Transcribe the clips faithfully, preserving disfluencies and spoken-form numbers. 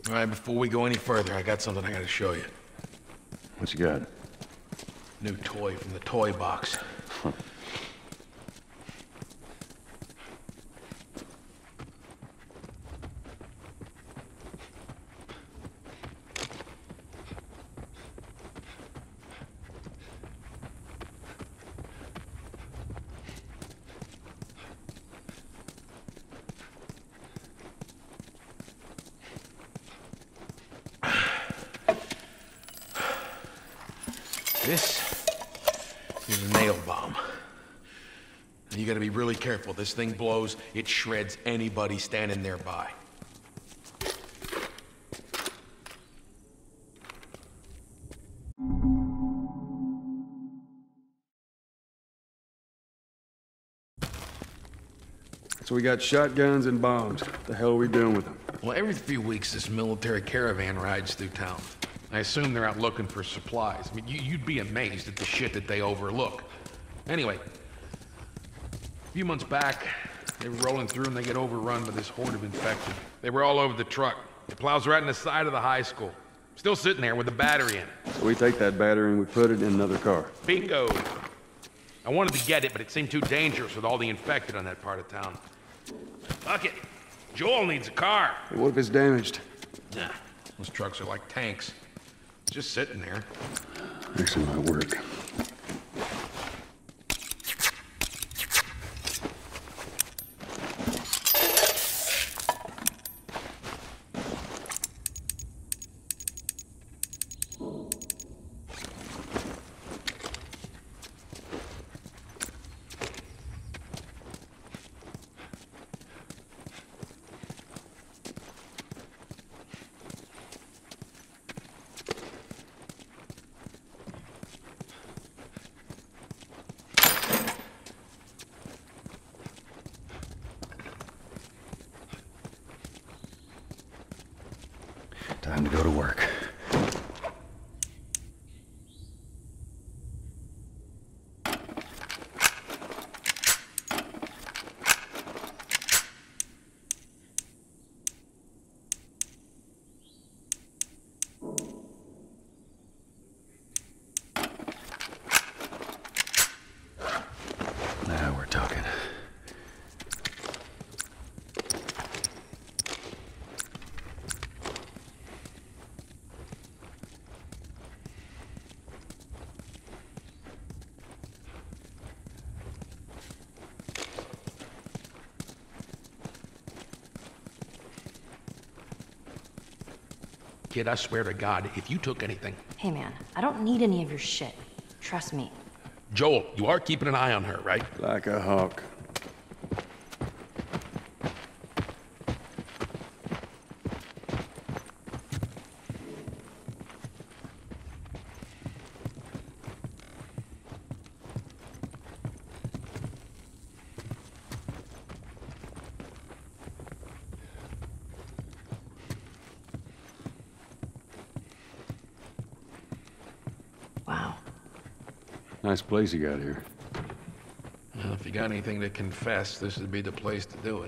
All right, before we go any further, I got something I gotta show you. What you got? New toy from the toy box. This is a nail bomb. And you gotta be really careful. This thing blows, it shreds anybody standing nearby. So we got shotguns and bombs. What the hell are we doing with them? Well, every few weeks this military caravan rides through town. I assume they're out looking for supplies. I mean, you, you'd be amazed at the shit that they overlook. Anyway, a few months back, they were rolling through and they get overrun by this horde of infected. They were all over the truck. It plows right in the side of the high school. Still sitting there with the battery in it. So we take that battery and we put it in another car. Bingo! I wanted to get it, but it seemed too dangerous with all the infected on that part of town. Fuck it. Joel needs a car. Hey, what if it's damaged? Nah, those trucks are like tanks. Just sitting there. Actually might work. Time to go to work. Now we're talking. Kid, I swear to God, if you took anything... Hey man, I don't need any of your shit. Trust me. Joel, you are keeping an eye on her, right? Like a hawk. Wow. Nice place you got here. Well, if you got anything to confess, this would be the place to do it.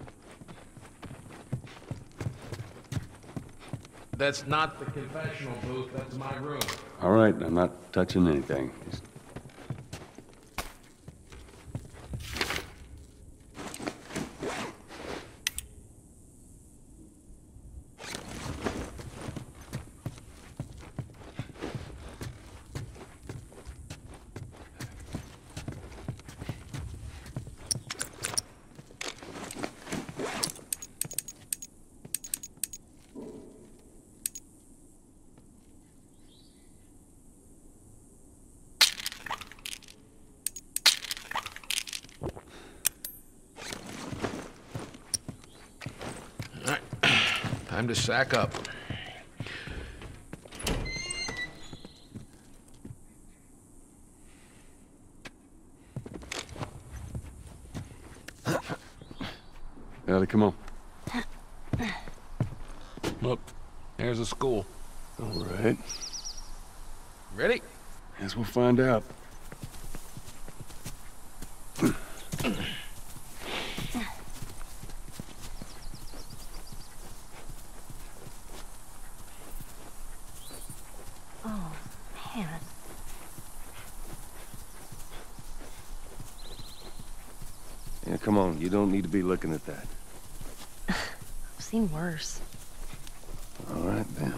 That's not the confessional booth, that's my room. All right, I'm not touching anything. Just... Time to sack up. Ellie, come on. Look, there's a school. All right. Ready? Guess we'll find out. Man. Yeah, come on. You don't need to be looking at that. I've seen worse. All right, then.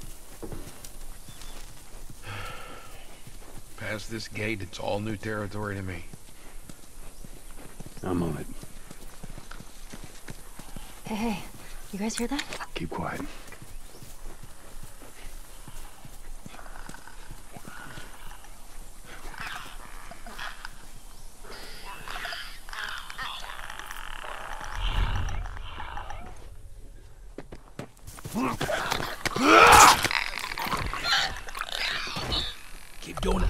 Past this gate, it's all new territory to me. I'm on it. Hey, hey. You guys hear that? Keep quiet. Keep doing it.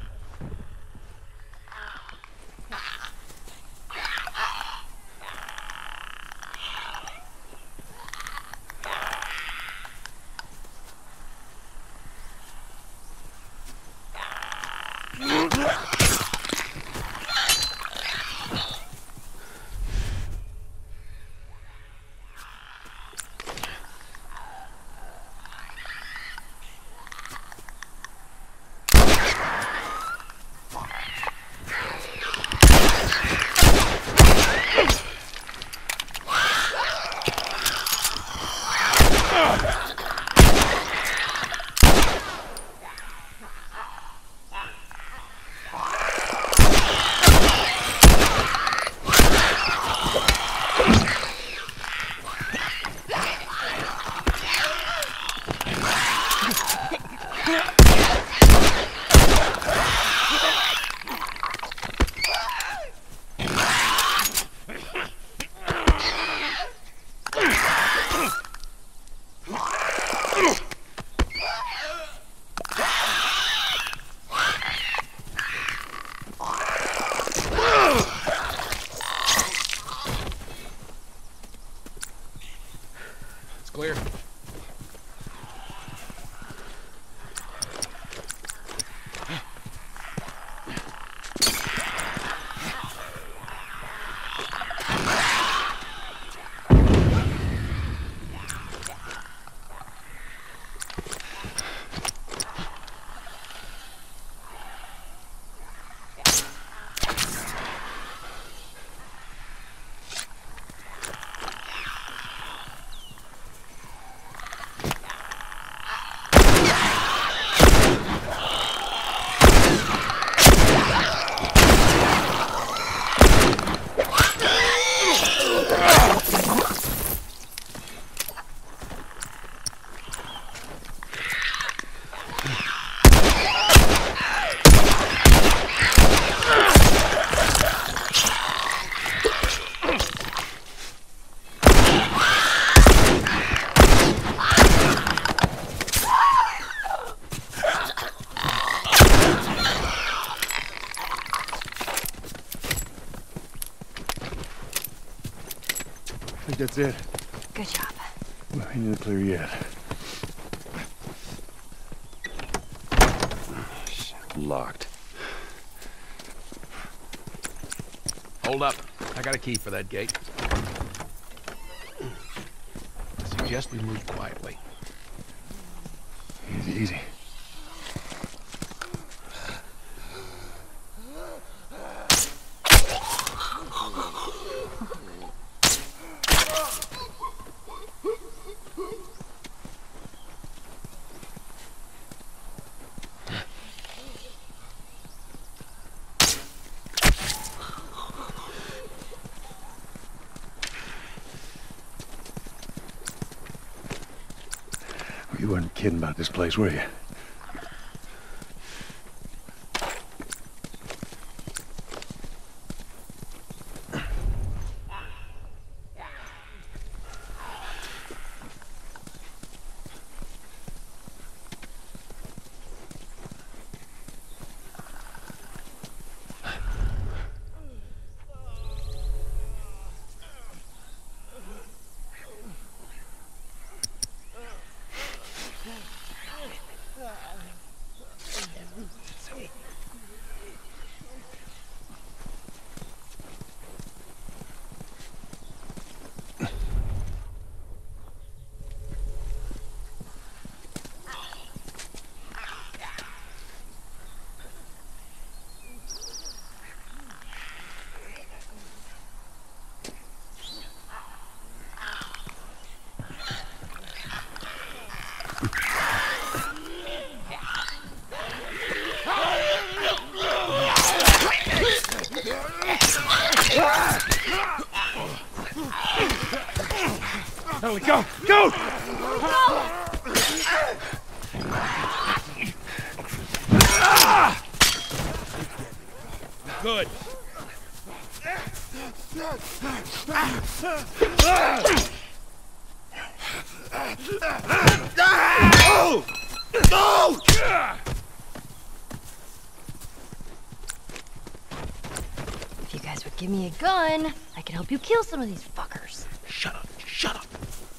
Clear. I think that's it. Good job. We ain't in the clear yet. Locked. Hold up. I got a key for that gate. I suggest we move quietly. Easy, easy. You weren't kidding about this place, were you? Ellie, go! Go! Good. Oh! Oh! If you guys would give me a gun, I could help you kill some of these fuckers. Shut up. Shut up.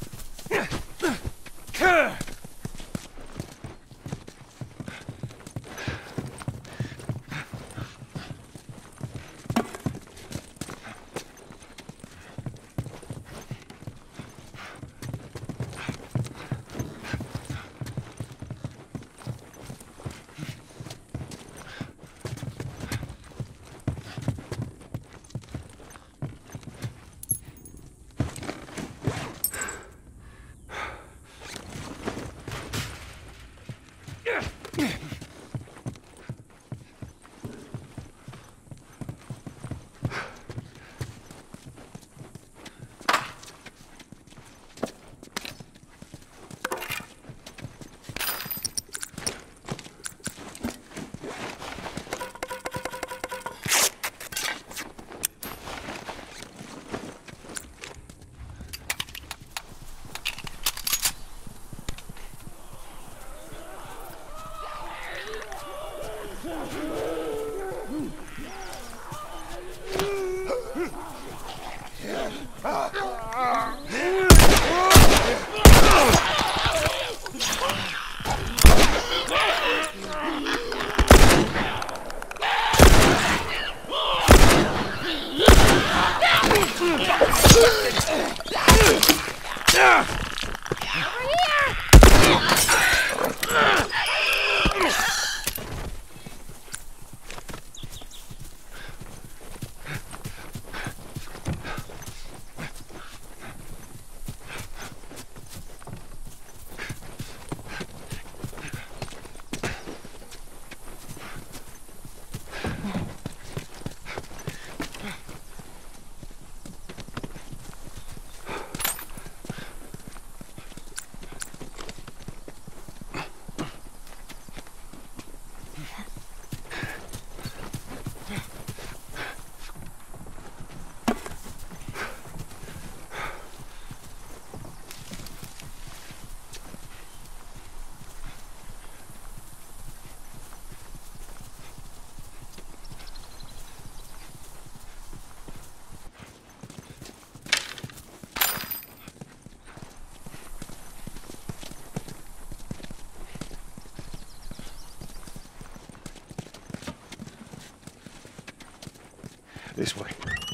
This way.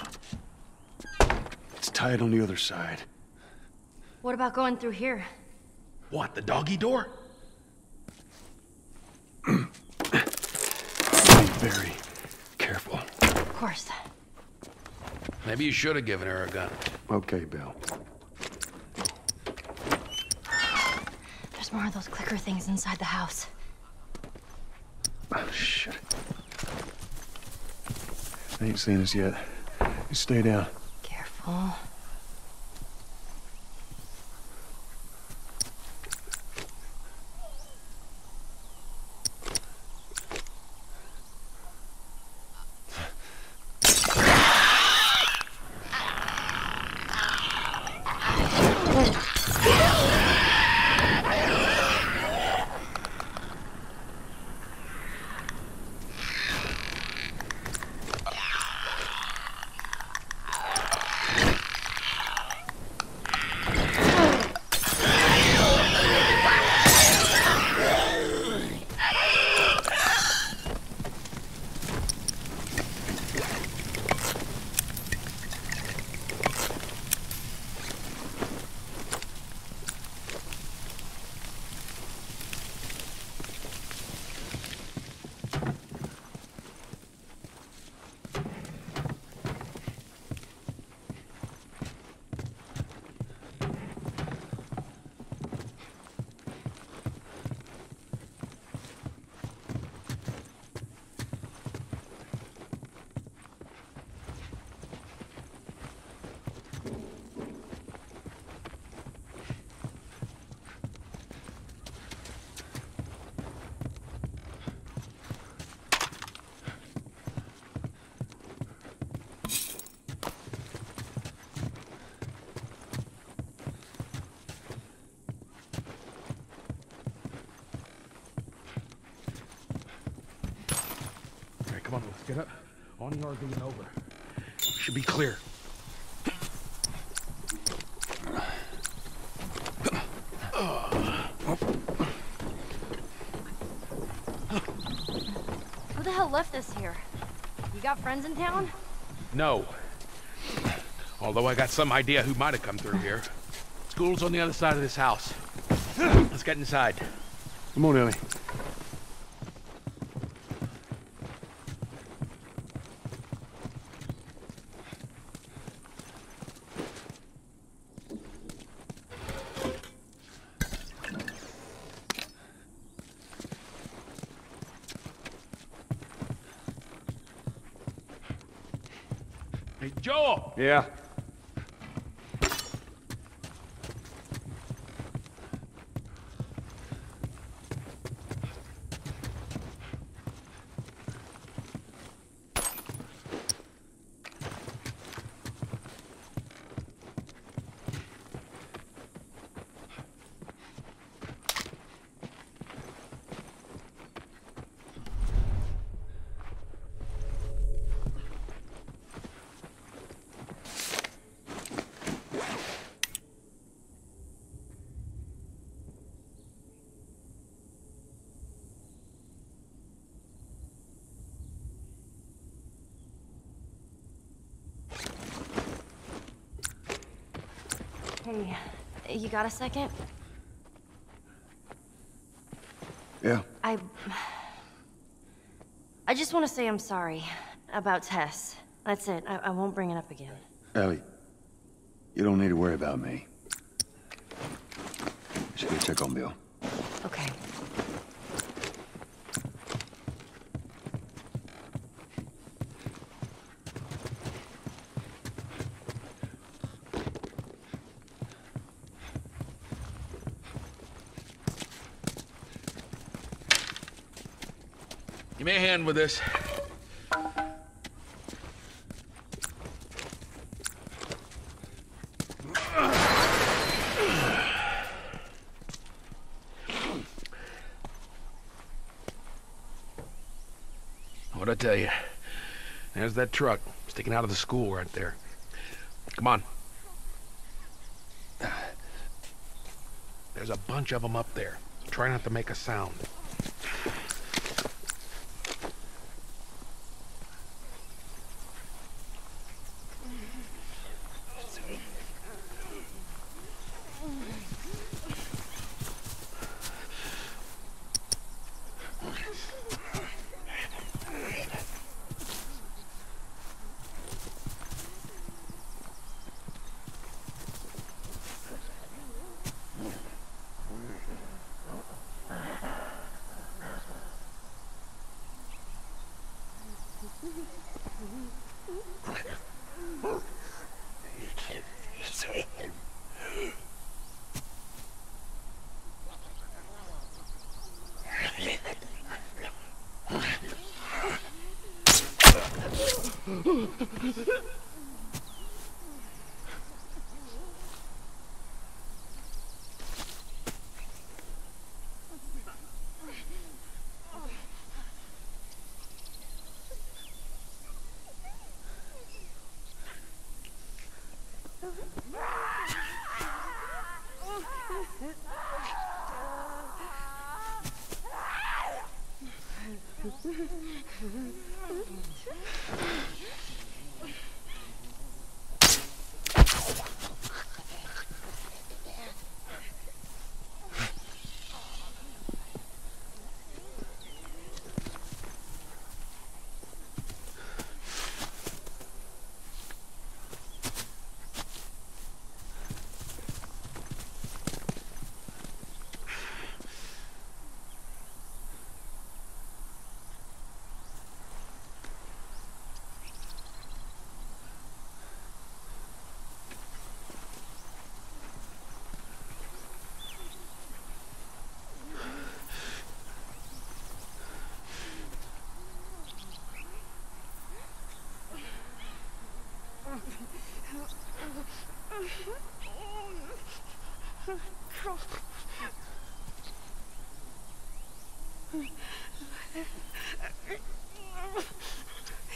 It's tied on the other side. What about going through here? What, the doggy door? Very careful. Of course. Maybe you should have given her a gun. Okay, Bill. There's more of those clicker things inside the house. Oh, shit. They ain't seen us yet. You stay down. Careful. Get up. On the R V and over. Should be clear. Who the hell left this here? You got friends in town? No. Although I got some idea who might have come through here. School's on the other side of this house. Let's get inside. Come on, Ellie. Hey, Joel! Yeah. Hey, you got a second? Yeah. I... I just want to say I'm sorry about Tess. That's it. I, I won't bring it up again. Ellie, you don't need to worry about me. Just go check on Bill. Okay. Give me a hand with this. What'd I tell you? There's that truck sticking out of the school right there. Come on. There's a bunch of them up there. Try not to make a sound.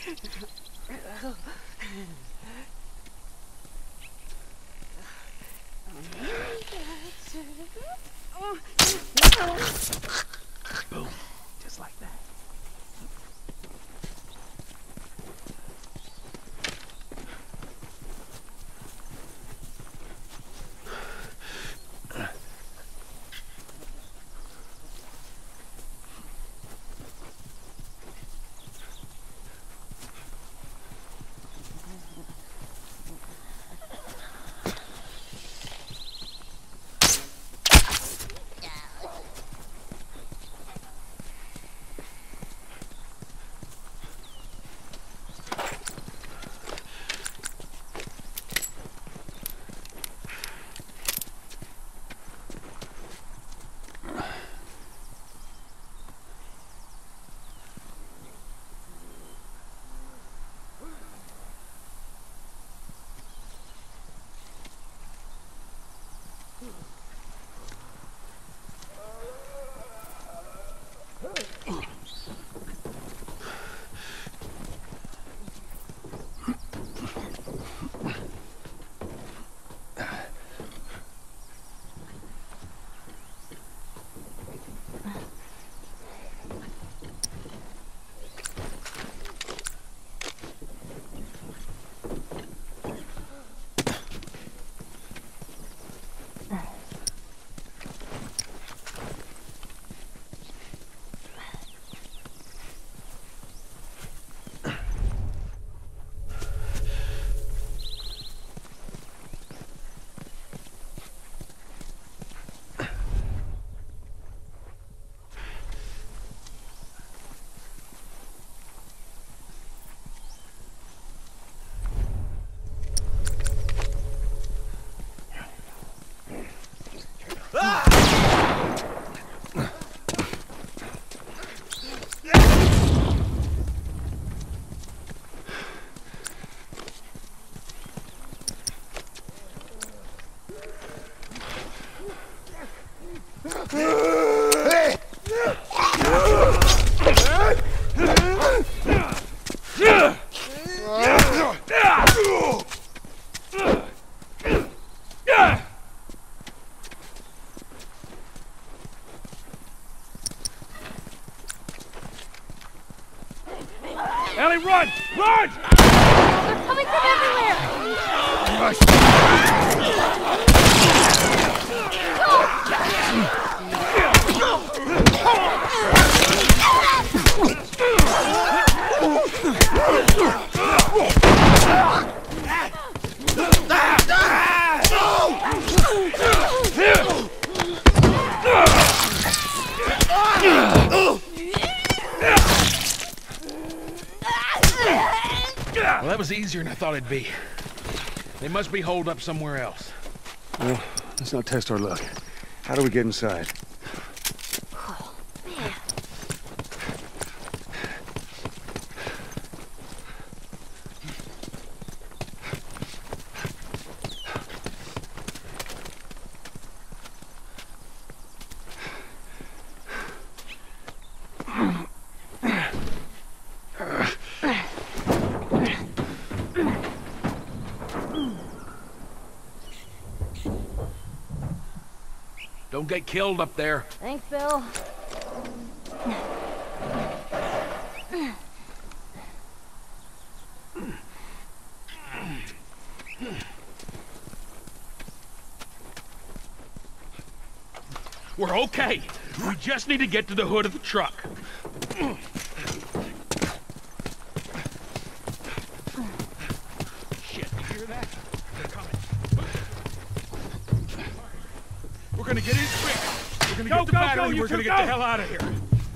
Boom. Just like that. Ellie, run! Run! They're coming from everywhere! Well, that was easier than I thought it'd be. They must be holed up somewhere else. Well, let's not test our luck. How do we get inside? Oh, man. Don't get killed up there. Thanks, Bill. We're okay. We just need to get to the hood of the truck. Shit, you hear that? They're coming. We're gonna get in quick. We're gonna Go, get the go, battery. go, you We're gonna two, get go. the hell out of here.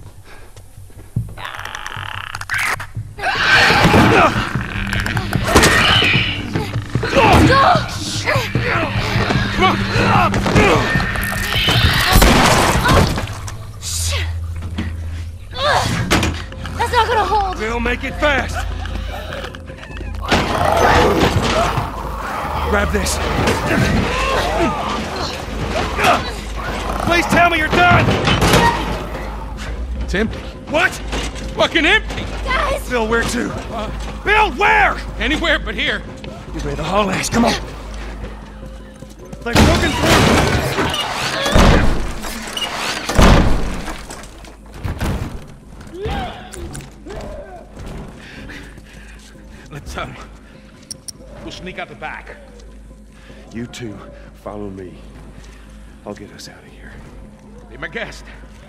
That's not gonna hold. We'll make it fast. Grab this. Please tell me you're done. It's empty. What? fucking empty! Guys! Bill, where to? Uh, Bill, where? anywhere but here. You better haul ass. Come on. They're broken through. Let's, um... we'll sneak out the back. You two, follow me. I'll get us out of here. Be my guest.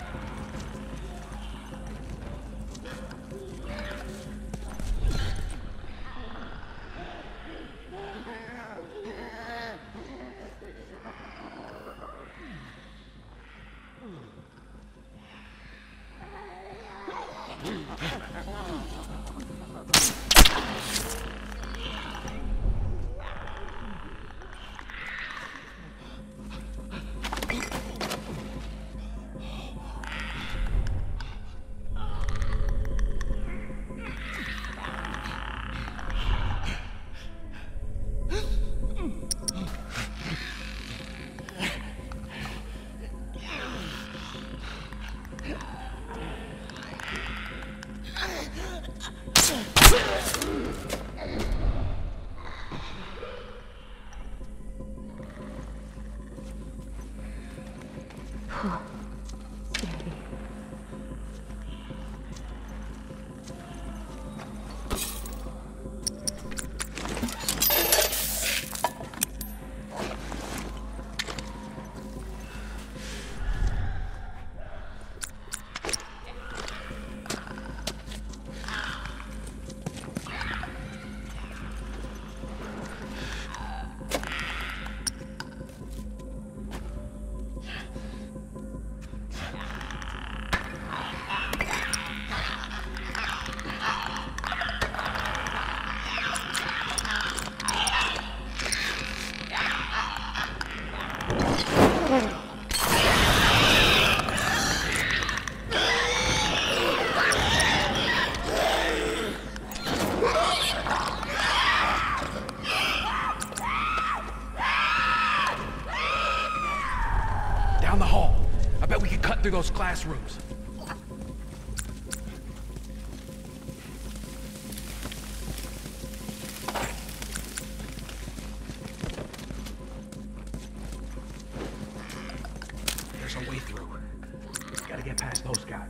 Down the hall. I bet we could cut through those classrooms. There's a way through. Gotta get past those guys.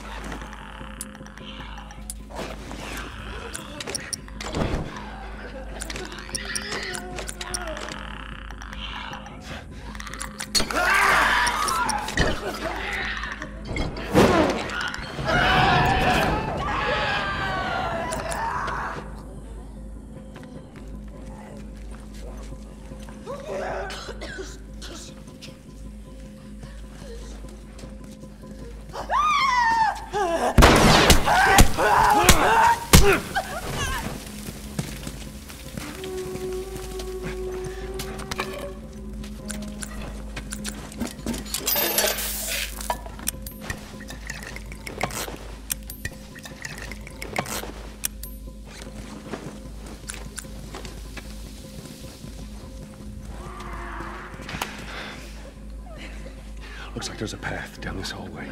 Looks like there's a path down this hallway.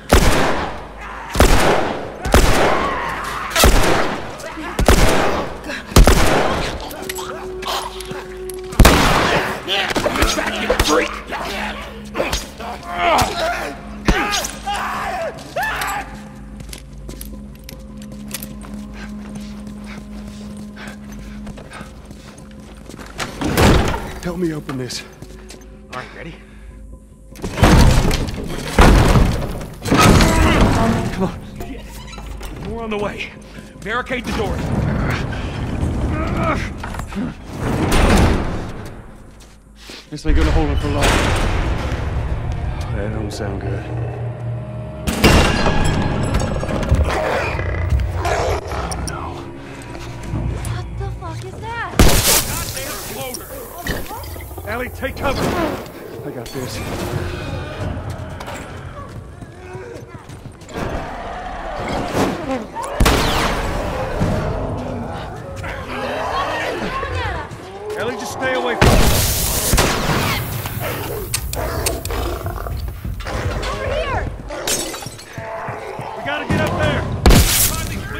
Help me open this. All right, ready? Come on. More on the way. Barricade the door. This ain't gonna hold up for long. That don't sound good. What the fuck is that? Goddamn floater. Ellie, take cover. I got this. Ellie, just stay away from me. Over here! We gotta get up there. Find the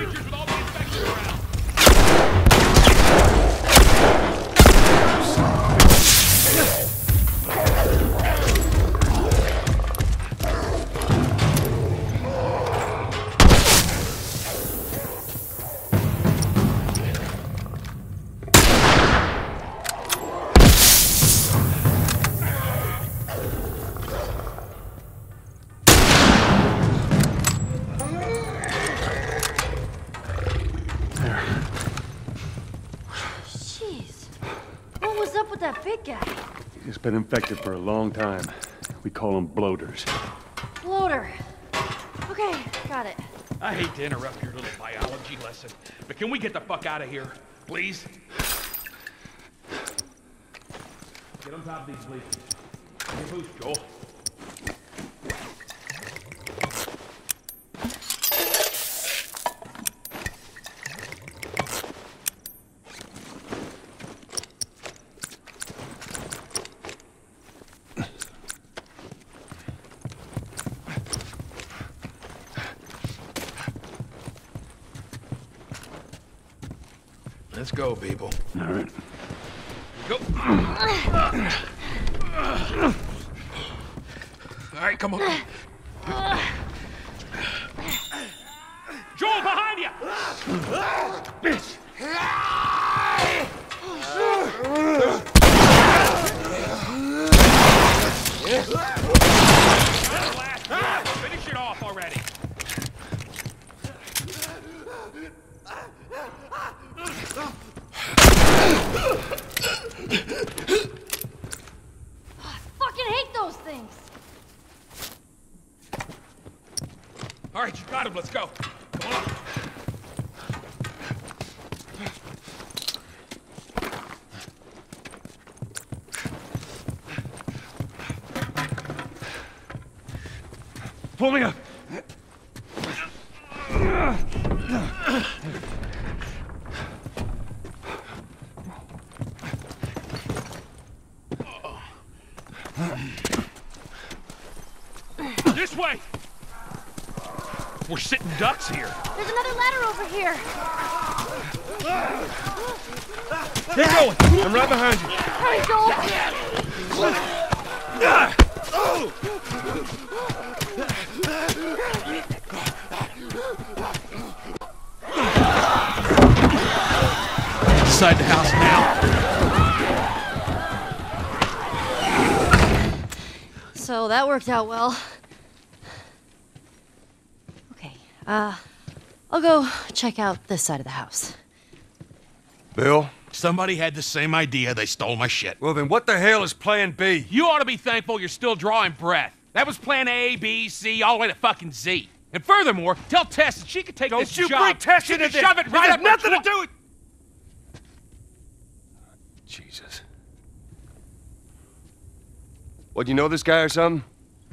big guy? He's been infected for a long time. We call them bloaters. Bloater. Okay, got it. I hate to interrupt your little biology lesson, but can we get the fuck out of here, please? Get on top of these bleachers. Give me a boost, Joel. Let's go, people. All right. Go. All right, come on. Joel, behind you! Bitch! Finish it off already. I fucking hate those things. All right, you got him. Let's go. Come on. Pull me up. This way. We're sitting ducks here. There's another ladder over here. Keep going. I'm right behind you. Hurry, Joel. Inside the house now. So that worked out well. Okay, uh, I'll go check out this side of the house. Bill? Somebody had the same idea. They stole my shit. Well, then what the hell is Plan B? You ought to be thankful you're still drawing breath. That was plan A, B, C, all the way to fucking Z. And furthermore, tell Tess that she could take Don't this you job. bring Tess She into could this. shove it This right has up her nothing to tw- do with... Jesus. What, you know this guy or something?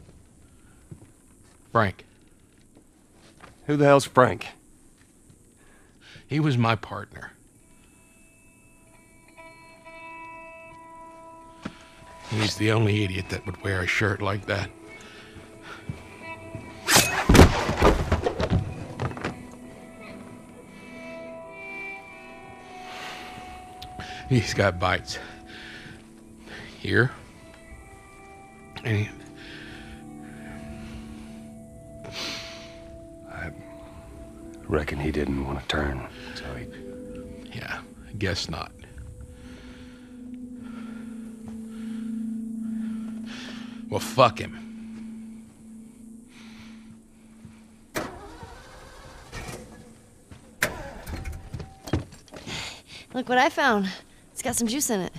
Frank. Who the hell's Frank? He was my partner. He's the only idiot that would wear a shirt like that. He's got bites. Here. And he... I reckon he didn't want to turn, so he... Yeah, I guess not. Well, fuck him. Look what I found. It's got some juice in it.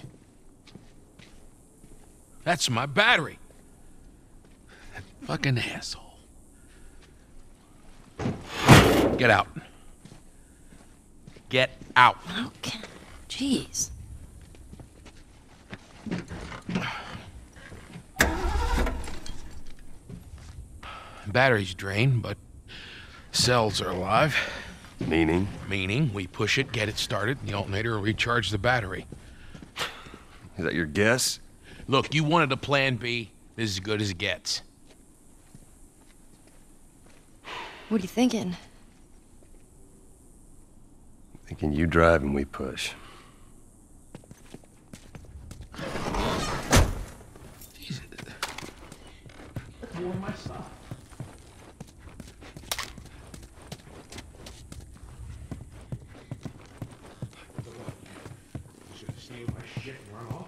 That's my battery. That fucking asshole. Get out. Get out. Okay. Jeez. Battery's drained, but cells are alive. Meaning? Meaning, we push it, get it started, and the alternator will recharge the battery. Is that your guess? Look, you wanted a plan B. This is as good as it gets. What are you thinking? Thinking you drive and we push. Jesus. That's more of my stuff. Should have saved my shit and run off.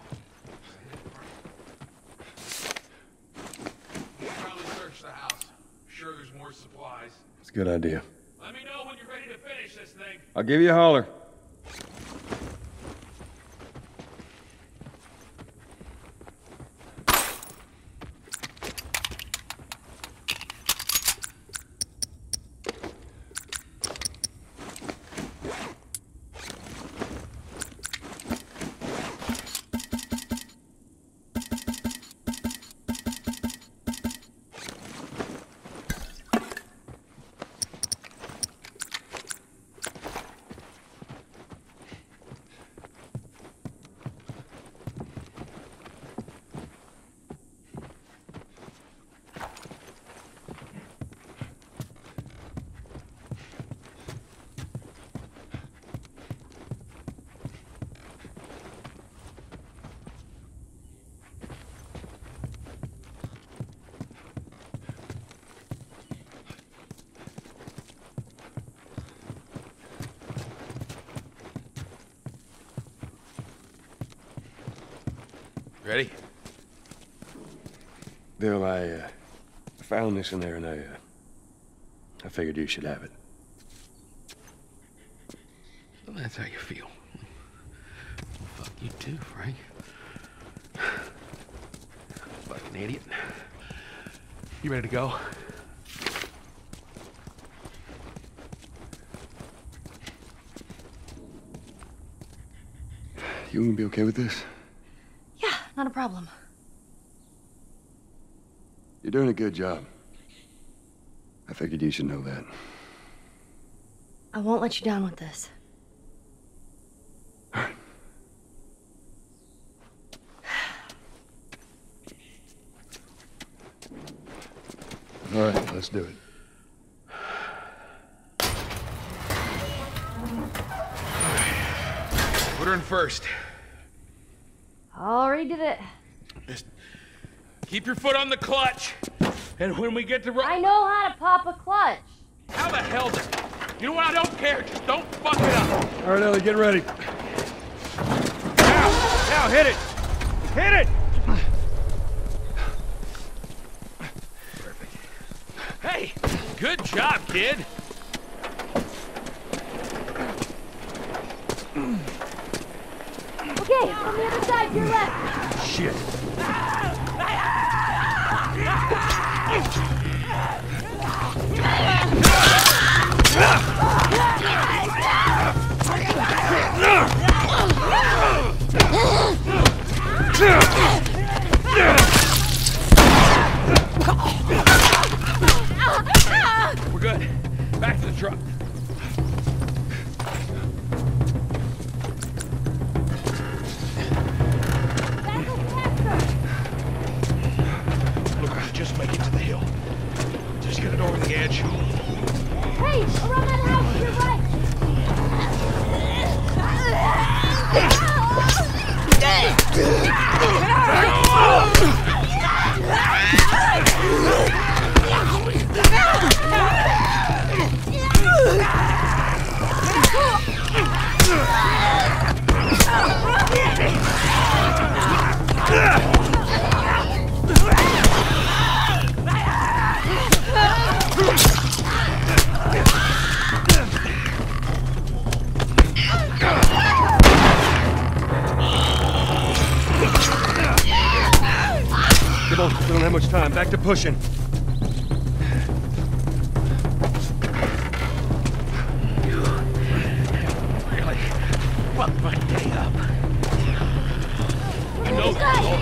We'll probably search the house. Sure there's more supplies. It's a good idea. Let me know when you're ready to finish this thing. I'll give you a holler. Ready? Bill, I, uh, found this in there and I, uh, I figured you should have it. Well, that's how you feel. Well, fuck you too, Frank. Fucking idiot. You ready to go? You gonna be okay with this? Yeah, not a problem. You're doing a good job. I figured you should know that. I won't let you down with this. All right, let's do it. Put her in first. Already did it. Just keep your foot on the clutch. And when we get to... I know how to pop a clutch. How the hell does... You know what? I don't care. Just don't fuck it up. All right, Ellie, get ready. Now! Now, hit it! Hit it! Hey, good job, kid. Okay, on the other side, to your left. Shit. We're good. Back to the truck. Look, I just make it to the hill. Just get it over the edge. Hey, around that house, to your right. We don't have much time. Back to pushing. Really? Fuck my day up. I know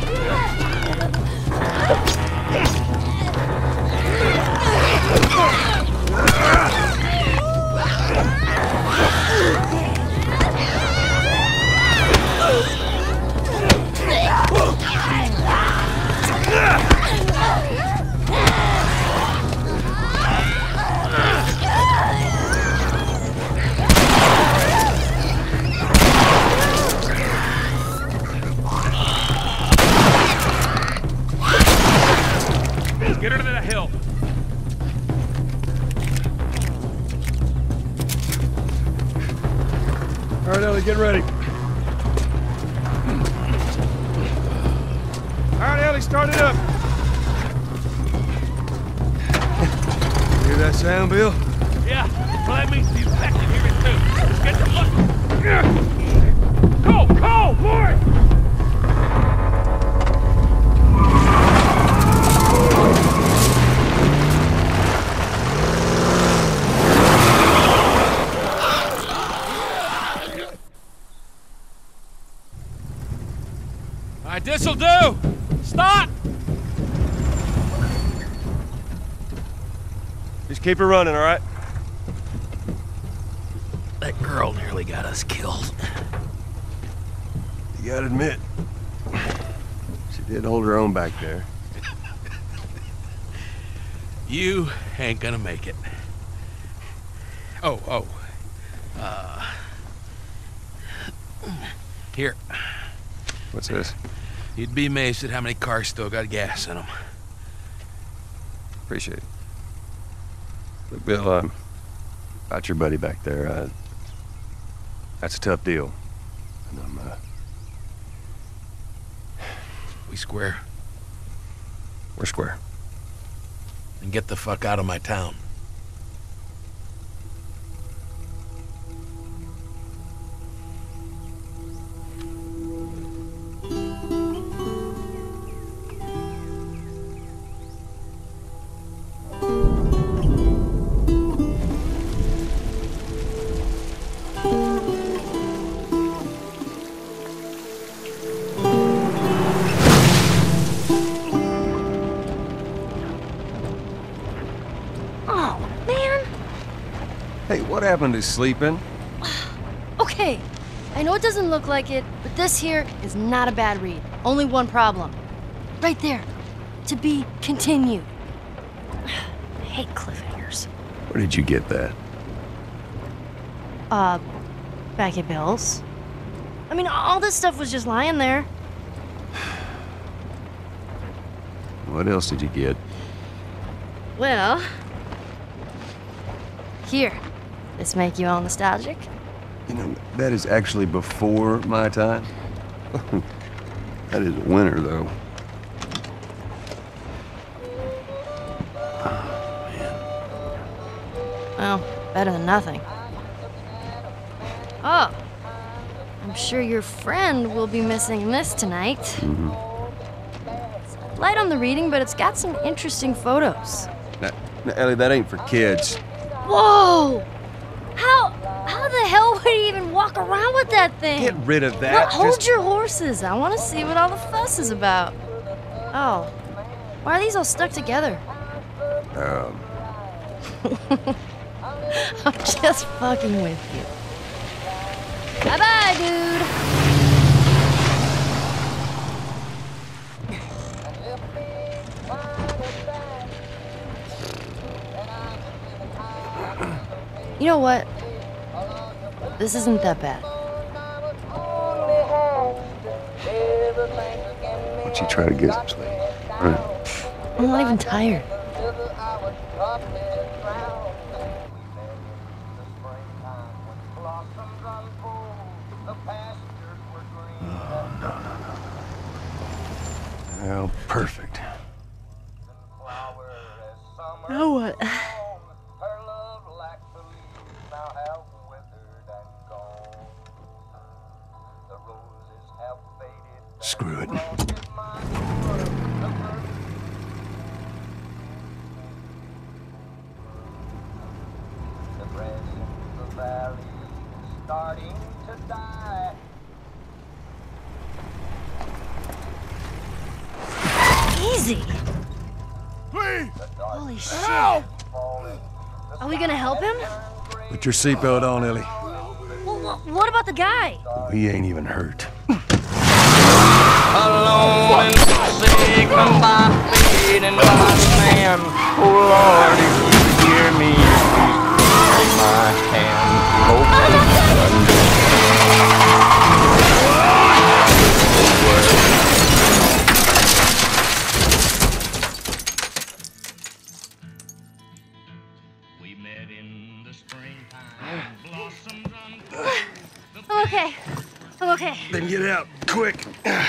Get her to the hill. All right, Ellie, get ready. All right, Ellie, start it up. Hear that sound, Bill? Yeah, well that means the infected hear it too. Let's get the fuck. Go, go, more! All right, this'll do. Stop! Just keep it running, all right? That girl nearly got us killed. You gotta admit, she did hold her own back there. You ain't gonna make it. Oh, oh. Uh... Here. What's this? You'd be amazed at how many cars still got gas in them. Appreciate it. Look, Bill, um, about your buddy back there, uh, that's a tough deal. And I'm, uh, We square? We're square. And get the fuck out of my town. Hey, what happened to sleeping? Okay, I know it doesn't look like it, but this here is not a bad read. Only one problem. Right there. To be continued. I hate cliffhangers. Where did you get that? Uh, back at Bill's. I mean, all this stuff was just lying there. What else did you get? Well... Here. This make you all nostalgic? You know, that is actually before my time. That is a winner, though. Oh, man. Well, better than nothing. Oh. I'm sure your friend will be missing this tonight. Mm-hmm. It's light on the reading, but it's got some interesting photos. Now, now, Ellie, that ain't for kids. Whoa! How how the hell would he even walk around with that thing? Get rid of that. Well, hold Just... your horses. I want to see what all the fuss is about. Oh, why are these all stuck together? Um... I'm just fucking with you. Bye-bye, dude. You know what? This isn't that bad. Why don't you try to get some sleep? All right. I'm not even tired. Well, perfect. Now what? Screw it. Easy. Please! Holy shit. Help! Are we gonna help him? Put your seatbelt on, Ellie. Well, wh- what about the guy? He ain't even hurt. Alone and forsaken by fate and by man. Oh Lord, if you hear me, please take my hand. Hope you understand. We met in the springtime, blossoms unfold. I'm okay. I'm okay. Then get out, quick.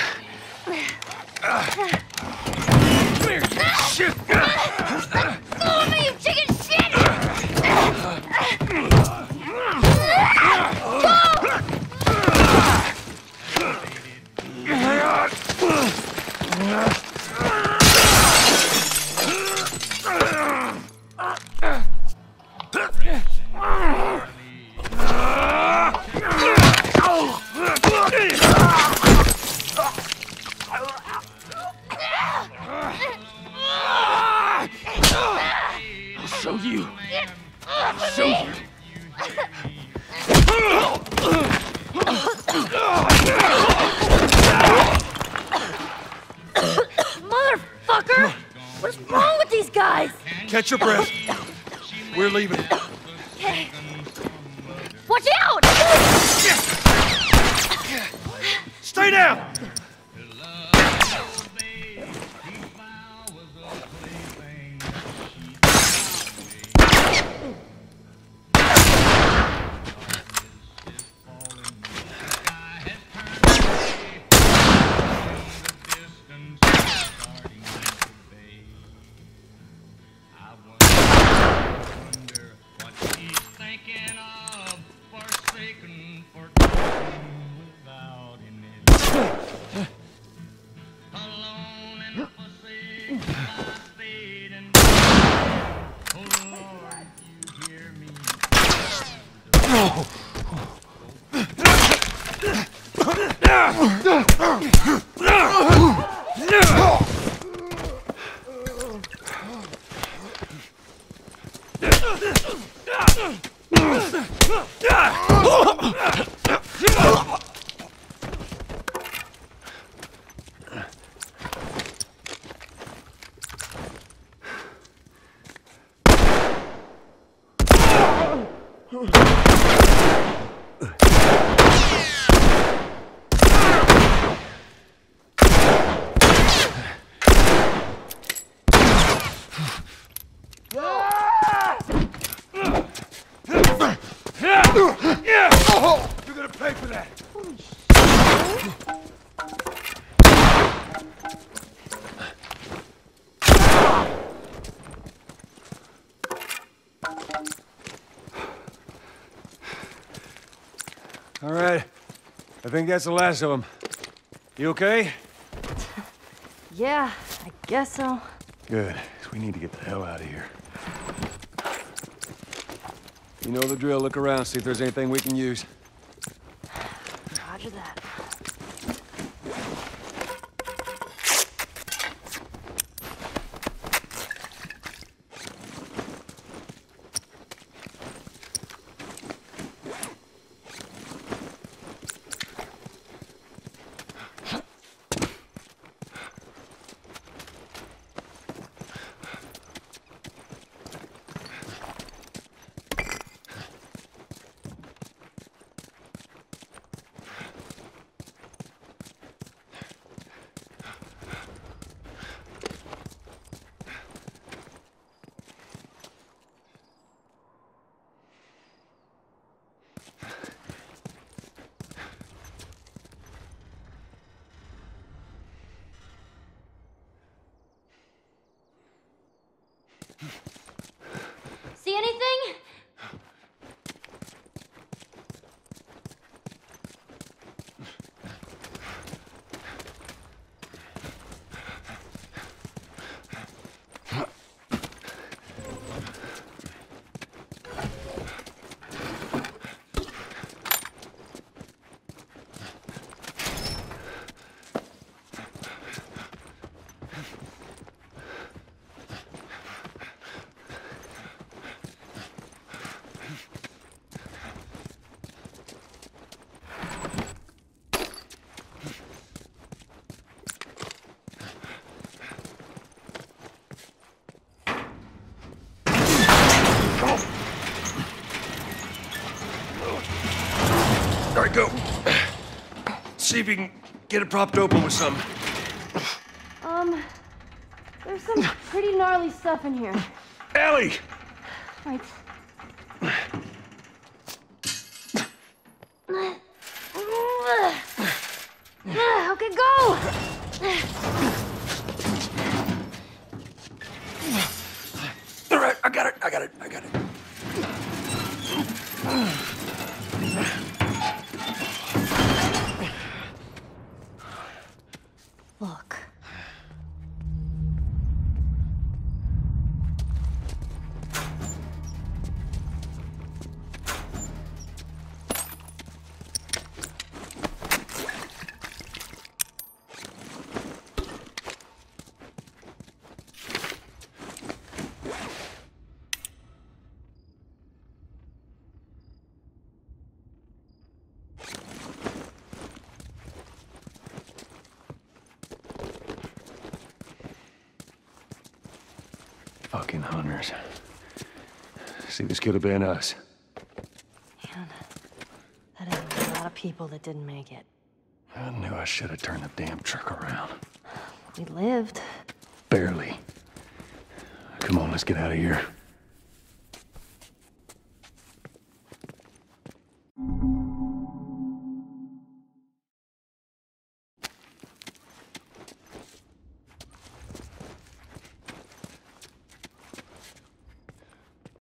Shit! Follow me, you chicken shit! Show you. Show you. Motherfucker! What's wrong with these guys? Catch your breath. We're leaving. Okay. Watch out! Stay down! forsaken, forgotten, without any alone and forsaken by fate and oh Lord, you hear me. You're gonna pay for that. All right. I think that's the last of them. You okay? Yeah, I guess so. Good. 'Cause we need to get the hell out of here. You know the drill. Look around, see if there's anything we can use. Roger that. See anything? All right, go. See if you can get it propped open with something. Um, there's some pretty gnarly stuff in here. Ellie! Right. Okay, go! All right, I got it, I got it, I got it. Look. Fucking hunters. See, this could have been us. Man, that is a lot of people that didn't make it. I knew I should have turned the damn truck around. We lived. Barely. Come on, let's get out of here.